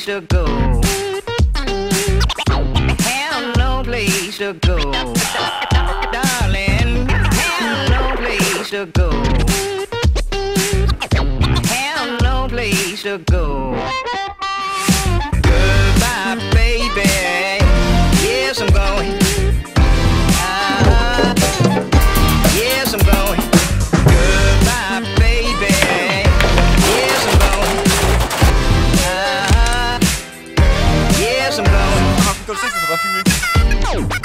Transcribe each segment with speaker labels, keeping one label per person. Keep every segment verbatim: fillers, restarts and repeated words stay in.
Speaker 1: to go. Have no place to go. Darling, have no place to go. Have no place to go. Goodbye, baby. Yes, I'm going. Uh, yes, I'm going. Goodbye, baby. Yes, I'm going. Uh, yes, I'm going.
Speaker 2: Ah, putain, le sexe, ça va fumer.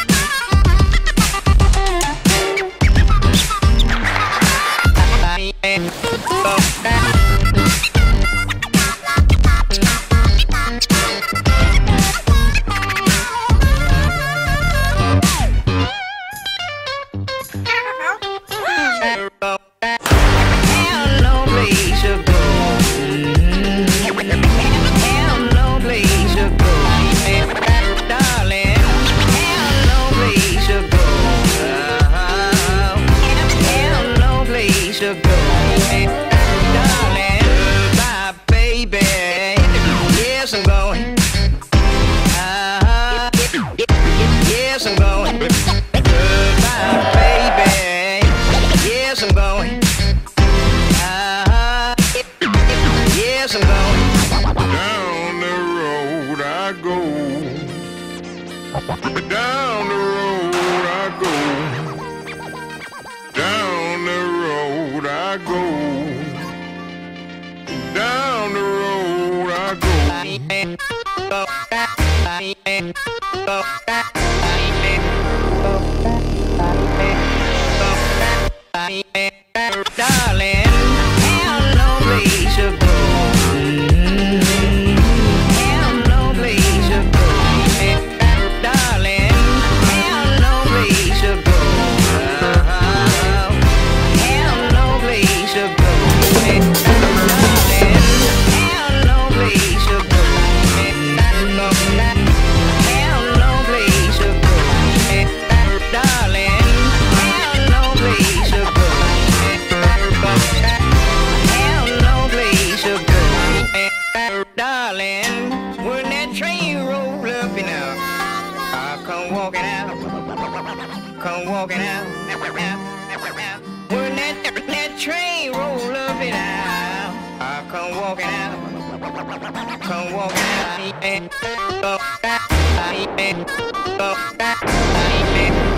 Speaker 3: Down the road I go. Down the road I go. Down the road I go.
Speaker 1: Darling, have no place to go. Have no place to go. Darling, have no place to go. Have no place to go. Darling, have no place to go. Have no place to go. Darling, have no place to go. Have no place to go. Darling, when that train roll up and out, I come walking out, come walking out. When that, that train roll up and out, I come walking out, come walking out.